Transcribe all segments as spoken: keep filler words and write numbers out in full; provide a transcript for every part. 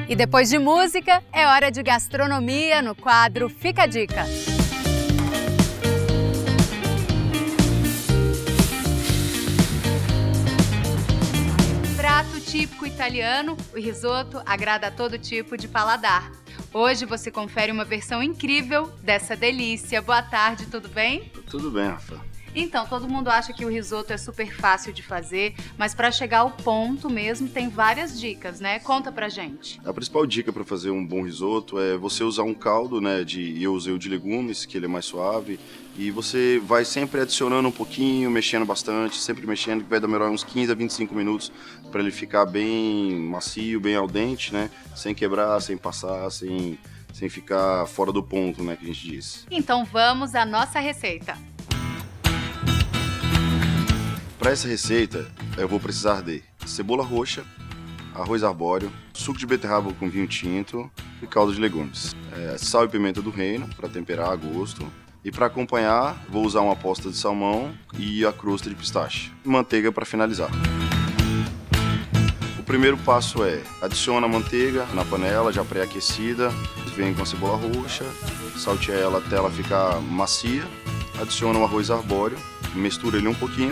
E depois de música, é hora de gastronomia no quadro Fica a Dica. Prato típico italiano, o risoto agrada a todo tipo de paladar. Hoje você confere uma versão incrível dessa delícia. Boa tarde, tudo bem? Tudo bem, Rafa. Então, todo mundo acha que o risoto é super fácil de fazer, mas para chegar ao ponto mesmo tem várias dicas, né? Conta pra gente. A principal dica para fazer um bom risoto é você usar um caldo, né? De, eu usei o de legumes, que ele é mais suave, e você vai sempre adicionando um pouquinho, mexendo bastante, sempre mexendo, que vai demorar uns quinze a vinte e cinco minutos para ele ficar bem macio, bem al dente, né? Sem quebrar, sem passar, sem, sem ficar fora do ponto, né? Que a gente diz. Então vamos à nossa receita. Para essa receita, eu vou precisar de cebola roxa, arroz arbóreo, suco de beterraba com vinho tinto e caldo de legumes. É, sal e pimenta do reino para temperar a gosto. E para acompanhar, vou usar uma posta de salmão e a crosta de pistache. E manteiga para finalizar. O primeiro passo é, adiciona a manteiga na panela já pré-aquecida, vem com a cebola roxa, salteia ela até ela ficar macia, adiciona o arroz arbóreo, mistura ele um pouquinho.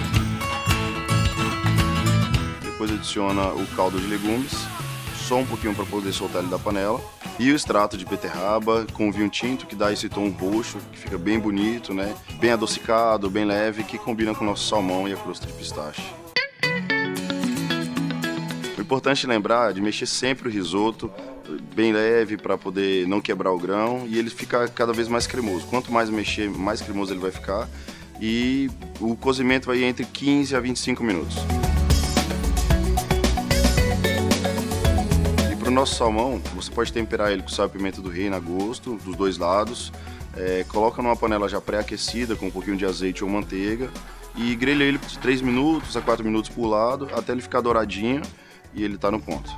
Depois adiciona o caldo de legumes, só um pouquinho para poder soltar ele da panela. E o extrato de beterraba com vinho tinto, que dá esse tom roxo, que fica bem bonito, né? Bem adocicado, bem leve, que combina com o nosso salmão e a crosta de pistache. O importante é lembrar de mexer sempre o risoto, bem leve, para poder não quebrar o grão, e ele fica cada vez mais cremoso. Quanto mais mexer, mais cremoso ele vai ficar. E o cozimento vai entre quinze a vinte e cinco minutos. E para o nosso salmão, você pode temperar ele com sal e pimenta do reino a gosto, dos dois lados. É, coloca numa panela já pré-aquecida com um pouquinho de azeite ou manteiga e grelha ele por três minutos a quatro minutos por lado até ele ficar douradinho e ele está no ponto.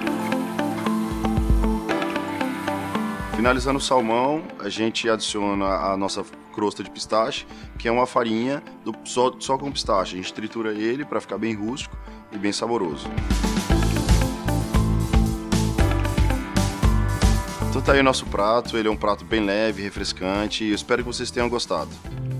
Finalizando o salmão, a gente adiciona a nossa crosta de pistache, que é uma farinha do, só, só com pistache. A gente tritura ele para ficar bem rústico e bem saboroso. Então tá aí o nosso prato, ele é um prato bem leve, refrescante, e eu espero que vocês tenham gostado.